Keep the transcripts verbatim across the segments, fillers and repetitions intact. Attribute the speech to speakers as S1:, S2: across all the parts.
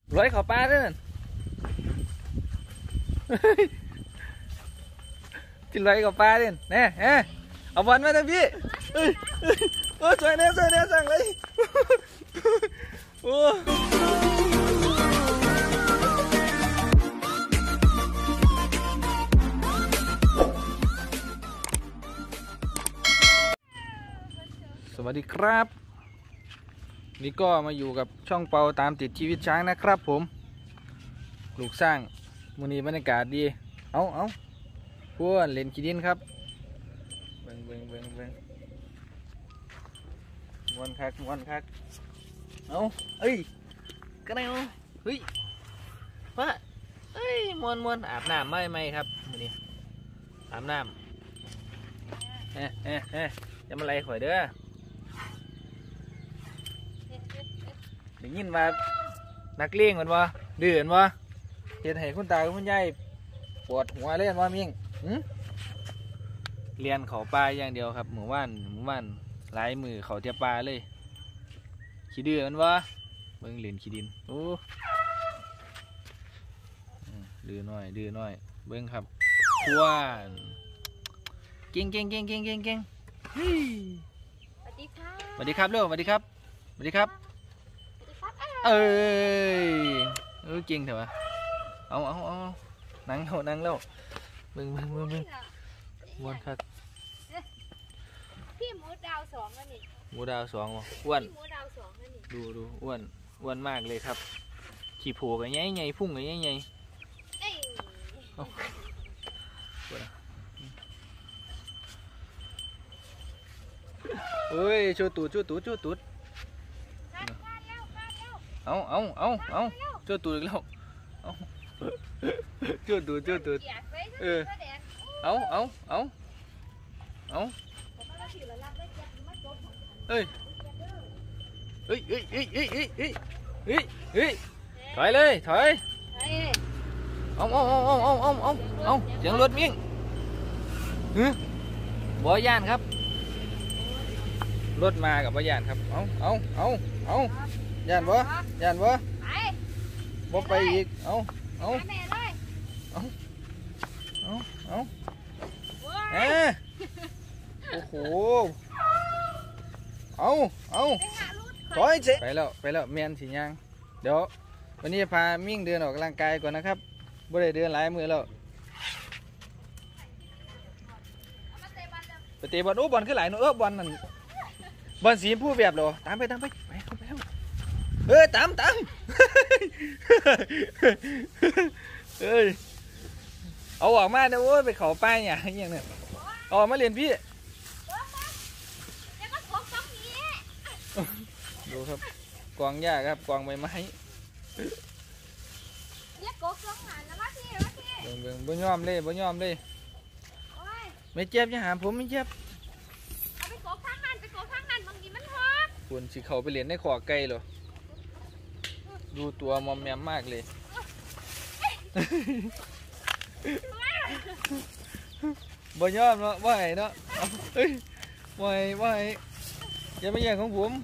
S1: ร้อยเขาปลาด้วยนั่นกินร้อยเขาปลาด้วยแน่แน่เอาบอลมาทำพี่เอ้ยโอ้สวยแน่สวยแน่สั่งเลยโอ้สวัสดีครับนี่ก็มาอยู่กับช่องเปาตามติดชีวิตช้างนะครับผมลูกสร้างมื้อนี้บรรยากาศดีเอาเอาพวกเล่นขี้ดินครับเบิ่งเบิ่งเบิ่งเบิ่งม้วนคักม้วนคักเอาเอ้ยก็ได้เอาเฮ้ยว่าเอ้ยม้วนม้วนอาบน้ำไม่ไม่ครับมื้อนี้อาบน้ำเอ๊ะเอ๊ะเอ๊ะจะมาไล่ข่อยเด้อได้ยินว่านักเลี้ยงมันวะเดือดวะเห็นให้คุณตาคุณยายปวดหัวเล่นวะมิ่งเรียนเขาปลาอย่างเดียวครับหมู่บ้านหมู่บ้านหลายมือเขาเทียบปลาเลยขี้ดื้อมันวะเบิ่งเหรียญขี้ดินโอ้ดื้อหน่อยดื้อหน่อยเบิ่งครับทวนเก่งเก่งเก่งเก่งเก่งเก่ง
S2: สวัสดีครับ
S1: สวัสดีครับเร็วสวัสดีครับสวัสดีครับเอ้ยเออเก่งเถอะวะเอาเอาเอานั่งแล้วนั่งแล้วมึงมึงมึงมึงม้วนครับ
S2: พี่หมูดาวสองแล้วนี่
S1: หมูดาวสองอ้วน
S2: หมูดาวสองแล้วนี่
S1: ดูดูอ้วนอ้วนมากเลยครับขี่โผล่กันใหญ่ใหญ่พุ่งกันใหญ่ใหญ่เฮ้ยชูตูดชูตูดชูตูดเอาเอาเอาเอาชูตูดอีกแล้วเอาชูตูดชูตูดเออเอาเอาเอาเอาเฮ้ยเฮ้ยเฮ้ยเฮ้ยเฮ้ยเฮ้ยเฮ้ยเฮ้ยเฮ้ยถอยเลยถอยเอาเอาเอาเอาเอาเอาเอาเอาเสียงรถมิ่งบ่ย่านครับรถมากับบ่ย่านครับเอาเอาเอาเอาย่านบ่ย่านบ่บ่ไปอีกเอาเอาเอาเอาเอาเอ๊ะโอ้โหเอาเอาถอยเจ๊ไปแล้วไปแล้วเมียนสีย่างเดี๋ยววันนี้พามิ่งเดินออกกำลังกายก่อนนะครับบ่ได้เดินหลายมือแล้วไปเตะบอลโอ้บอลขึ้นหลายหนูเออบอลนั่นบอลสีผู้แบบเหรอตามไปตามไปไปเข้าไปเออตามตามเอ้ยเอาออกมาเดี๋ยวโอ้ยไปเขาป้ายเนี่ยอย่างเนี่ยออกมาเรียนพี่ดูครับกวางหญ้าครับกวางใบไม้เบิ่งเบิ่งบ่ยอมเลยบ่ยอมเลยไม่เจ็บจะหาผมไม่เจ็บ
S2: เอาไปโกบข้างนั้นไปโกบข้างนั้นบางทีมันฮอก
S1: ควรสิเขาไปเรียนในขอไก่เหรอดูตัวมอมแมมมากเลยบ่ยอมเนาะว่าไงเนาะเฮ้ยว่าไงว่าไงอย่ามาแย่งของผม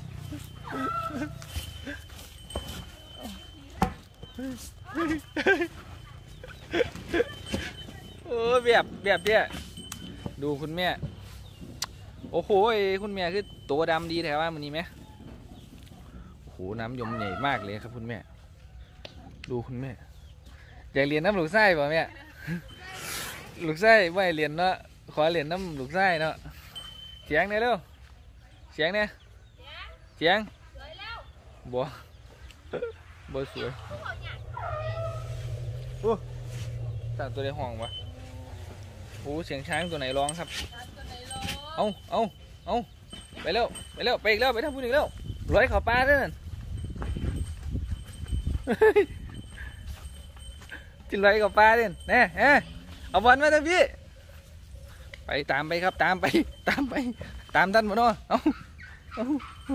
S1: โอ้แบบแบบเนี้ยดูคุณแม่โอ้โหคุณแม่คือตัวดำดีแถวว่ามันนี่ไหมโอ้โหน้ำยมใหญ่มากเลยครับคุณแม่ดูคุณแม่อยากเรียนน้ำลูกไส้ป่ะแม่ลูกไส้ไม่เรียนเนาะขอเรียนน้ำลูกไส้เนาะเสียงเนี่ยเร็วเสียงเนี่ยเสียงบัวบัวสวยโอ้ตั้งตัวในห้องวะโอ้เสียงช้างตัวไหนร้องครับเอาเอาเอาไปเร็วไปเร็วไปอีกแล้วไปทำพูดอีกแล้วร้อยเขาปลาด้วยนั่นกินร้อยเขาปลาด้วยแน่แน่เอาบอลมาทำพี่ไปตามไปครับตามไปตามไปตามท่านมาเนาะเอาเอา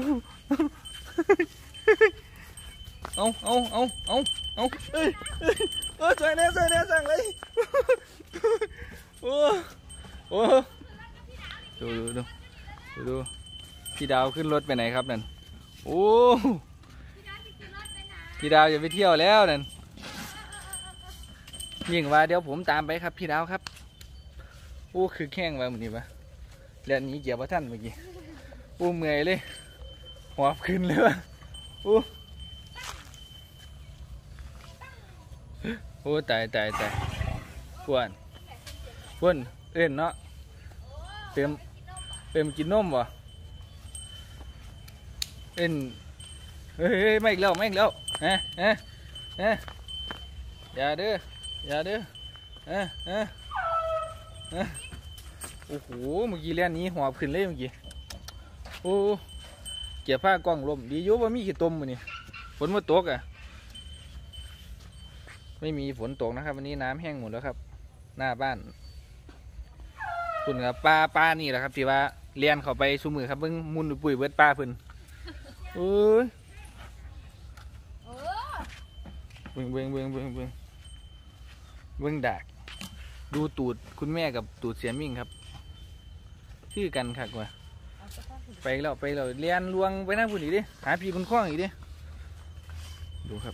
S1: เอาเอาเอาเอาเอาเอ้ยเออสวยแน่สวยแน่สั่งเลยโอ้โอ้ดูดูดูดูดูพี่ดาวขึ้นรถไปไหนครับนั่นโอ้พี่ดาวอย่าไปเที่ยวแล้วนั่นยิ่งว่าเดี๋ยวผมตามไปครับพี่ดาวครับโอ้คือแข้งว่ามันนี่ปะแล้วนี้เกี่ยวกับท่านเมื่อกี้โอ้เมื่อยเลยหัวขึ้นเลยวะโอ้โอ้ตายตายตายปวนปวนเอ็นเนาะเติมเติมกินนมวะเอ็นเฮ้ยไม่อีกแล้วไม่อีกแล้วฮะฮะฮะอย่าเด้ออย่าเด้อฮะฮะฮะโอ้โหเมื่อกี้เล่นนี้หัวขึ้นเลยเมื่อกี้โอ้เกี่ยวผ้ากล้องลมดีอยู่ว่ามีขี้ตมมือนี่ฝนมาตกอ่ะไม่มีฝนตกนะครับวันนี้น้ำแห้งหมดแล้วครับหน้าบ้านคุณครับปลาปลานี่แหละครับที่ว่าเลี้ยนเข้าไปชูมือครับเบิ้งมุนปุ๋ยเบิดปลาเพิ่นเอ้ยเบิ้งเบิ้งเบิ้งเบิ้งเบิ้งเบิ้งดากดูตูดคุณแม่กับตูดเสียมิ่งครับชื่อกันค่ะกว่าไปแล้วไปแล้วเลี้ยนลวงไปหน้าพุ่นอีกดิหาพี่คนคล้องอีกดิดูครับ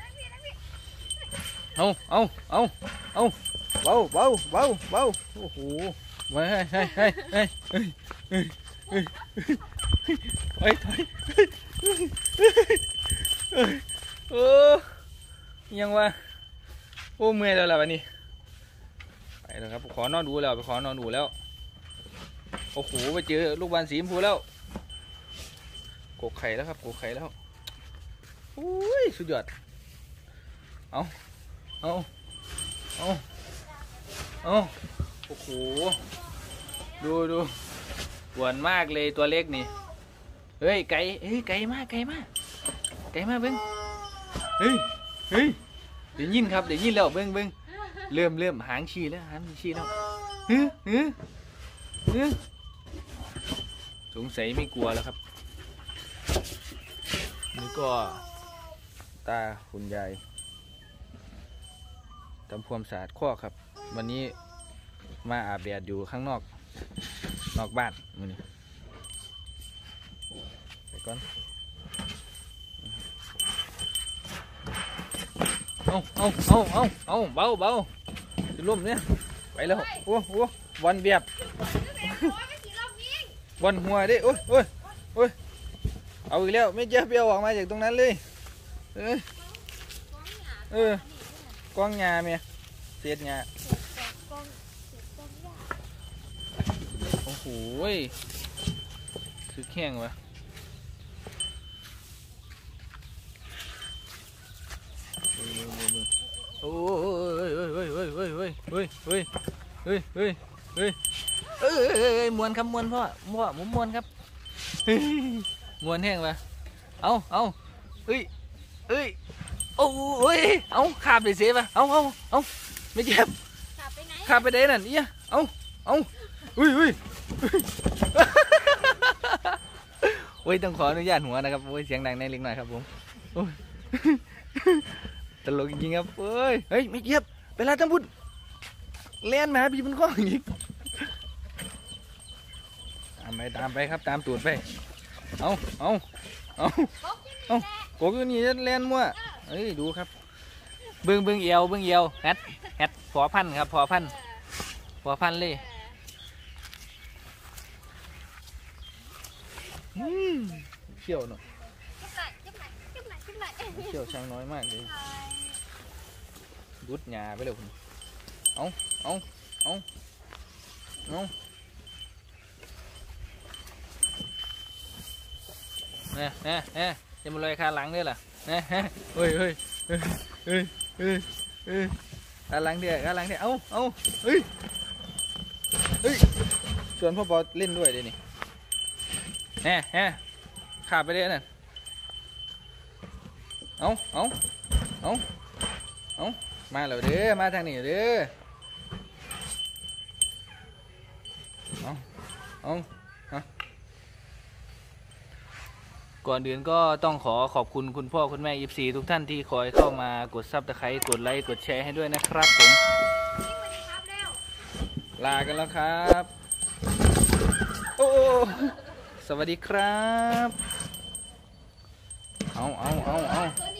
S1: เอาเอาเอาเอาเบาเบาเบาเบาโอ้โหมาให้ให้ให้ให้เฮ้ยเฮ้ยเฮ้ยเฮ้ยถอยโอ้ยังวะโอ้เมื่อยแล้วล่ะวันนี้ไปแล้วครับขอนอนดูแล้วไปขอนอนดูแล้วโอ้โหไปเจอลูกบอลสีชมพูแล้วกกไข่แล้วครับกกไข่แล้วโอ้ยสุดยอดเอาเอาเอาเอาโอ้โหดูดูหวานมากเลยตัวเล็กนี่เฮ้ยไก่เฮ้ยไก่มากไก่มากไก่มากเบิ้งเฮ้ยเฮ้ยเดี๋ยวยินครับเดี๋ยวยินแล้วเบิ้งเบิ้งเริ่มเริ่มหางชี้แล้วหางชี้แล้วเฮ้ยเฮ้ยเฮ้ยสงสัยไม่กลัวแล้วครับนี่ก็ตาคุณยายทำความสะอาดข้อครับวันนี้มาอาบแดดอยู่ข้างนอกนอกบ้านมื้อนี้ไปก่อนเอาเอาเอาเอาเอาเบาเบาจะล่มเนี่ยไปแล้วโอ้โหวันเบียบวันหัวดิโอ้ยโอ้ยโอ้ยเอาอีกแล้วไม่เจ็บเบี้ยวออกมาจากตรงนั้นเลยเออเออกองงาเมียเศษงาโอ้โหคือแข้งวะโอ้ยเฮ้ยเฮ้ยเฮ้ยเฮ้ยเฮ้ยเฮ้ยเฮ้ยเฮ้ยเฮ้ยเฮ้ยเอ้ยเอ้ยมวนครับมวนพ่อพ่อผมมวนครับมวนแห้งวะเอาเอาเอ้ยเอ้ยโอ้ยเอาขาบไปเสียปะเอาเอาเอาไม่เจ็บขาบไปไหนขาบไปไหนนั่นเนี่ยเอาเอาอุ้ยอุ้ยโอ้ยต้องขออนุญาตหัวนะครับโอ้ยเสียงดังในเล็กหน่อยครับผมตลกจริงๆครับเฮ้ยเฮ้ยไม่เจ็บไปแล้วทั้งบุญเล่นมาพี่มันข้ออย่างนี้ตามไปตามไปครับตามตูดไปเอาเอาเอาเอาโกอยู่นี่เล่นมั่วเอ้ยดูครับเบิ้งเบิ้งเอวเบิ้งเอวแฮดแฮดพอพันครับพอพันพอพันเลยเขี้ยวหน่อยเขี้ยวช้างน้อยมากเลยรุดหญ้าไปเลยคุณเอาเอาเอาเอาเนี่ยเนี่ยเนี่ยจะมาลอยคาหลังด้วยล่ะเนี่ยเฮ้ยเฮ้ยเฮ้ยเฮ้ยเฮ้ยเฮ้ยคาหลังเดียวคาหลังเดียวเอาเอาเฮ้ยเฮ้ยชวนพ่อปอเล่นด้วยเลยนี่เนี่ยเนี่ยขาดไปเลยน่ะเอาเอาเอาเอามาแล้วเด้อมาทางนี้เด้อเอาเอาก่อนอื่นก็ต้องขอขอบคุณคุณพ่อคุณแม่ยิปซีทุกท่านที่คอยเข้ามากดซับสไครต์กดไลค์กดแชร์ให้ด้วยนะครับผมลากันแล้วครับโอ้สวัสดีครับเอาเอาเอาเอา